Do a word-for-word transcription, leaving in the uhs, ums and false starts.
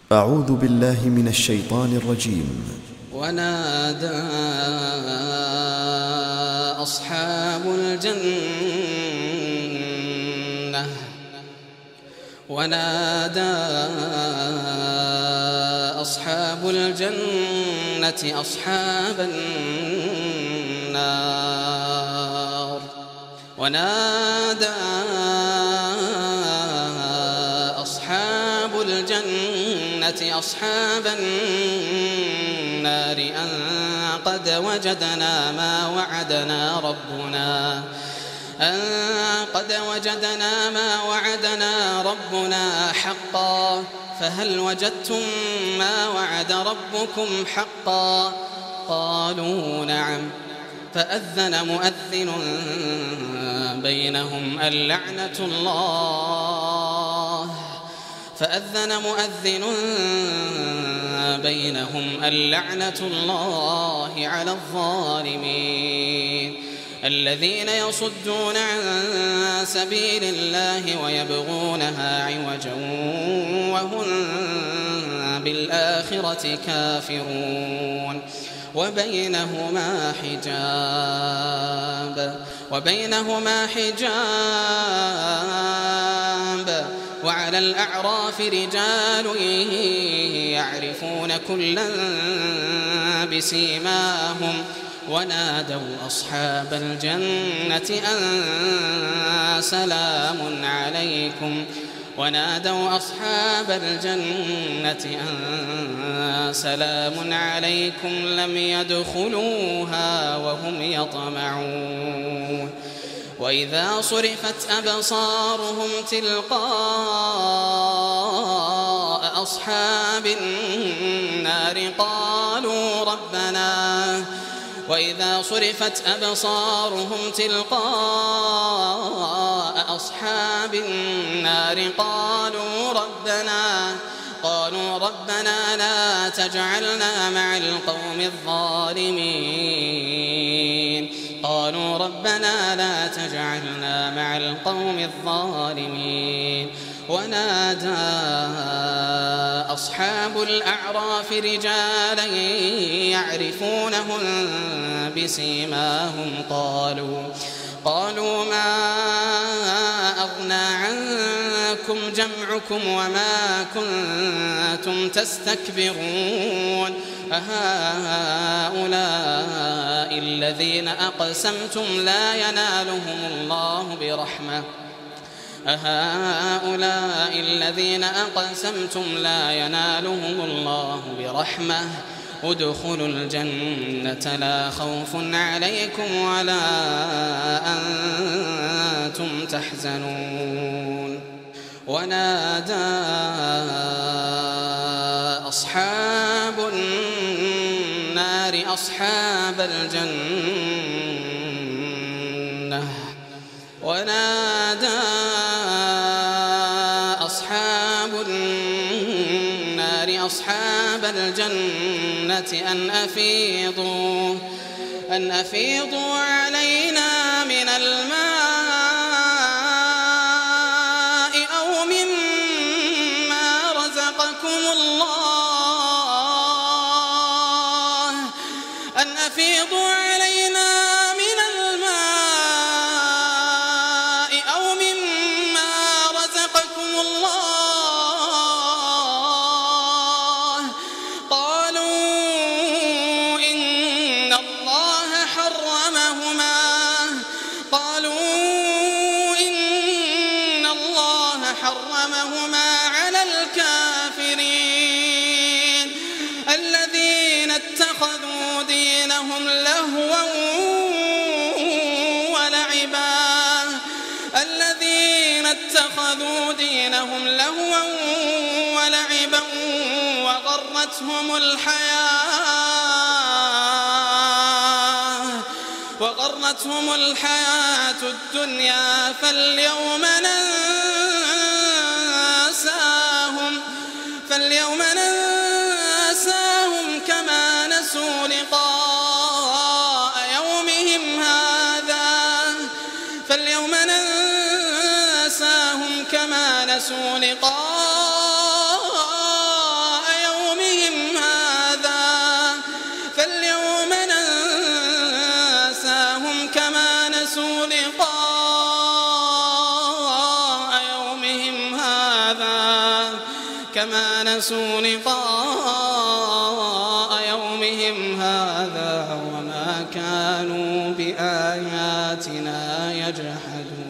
أعوذ بالله من الشيطان الرجيم. ونادى أصحاب الجنة ونادى أصحاب الجنة أصحاب النار ونادى أصحاب الجنة أصحاب النار أن قد وجدنا ما وعدنا ربنا أن قد وجدنا ما وعدنا ربنا حقا فهل وجدتم ما وعد ربكم حقا قالوا نعم فأذن مؤذن بينهم اللعنة الله فأذن مؤذن بينهم اللعنة الله على الظالمين الذين يصدون عن سبيل الله ويبغونها عوجا وهم بالآخرة كافرون وبينهما حجاب وبينهما حجاب وعلى الأعراف رجال يعرفون كلا بسيماهم ونادوا أصحاب الجنة أن سلام عليكم ونادوا أصحاب الجنة أن سلام عليكم لم يدخلوها وهم يطمعون وإذا صرفت أبصارهم تلقاء أصحاب النار قالوا ربنا وإذا صرفت أبصارهم تلقاء أصحاب النار قالوا ربنا قالوا ربنا لا تجعلنا مع القوم الظالمين قالوا ربنا لا تجعلنا مع القوم الظالمين ونادى أصحاب الأعراف رجالا يعرفونهم بسيماهم قالوا قالوا ما أغنى عنكم جمعكم وما كنتم تستكبرون أهؤلاء الذين أقسمتم لا ينالهم الله برحمة أهؤلاء الذين أقسمتم لا ينالهم الله برحمة ادخلوا الجنة لا خوف عليكم ولا أنتم تحزنون ونادى أصحاب النار أصحاب الجنة ونادى أصحاب النار أصحاب الجنة أن أفيضوا أن أفيضوا علينا من الماء أو مما رزقكم الله أن أفيضوا علينا من الماء أو مما رزقكم الله قالوا إن الله حرمهما قالوا إن الله حرمهما على الكافرين الذين اتخذوا دينهم لهوا ولعبا الذين اتخذوا دينهم لهوا ولعبا وغرتهم الحياة وغرتهم الحياة الدنيا فاليوم ننساهم فاليوم ننساهم كما نسوا لقاء يومهم هذا فاليوم ننساهم كما نسوا لقاء كما نسوا لقاء يومهم هذا وما كانوا بآياتنا يجحدون.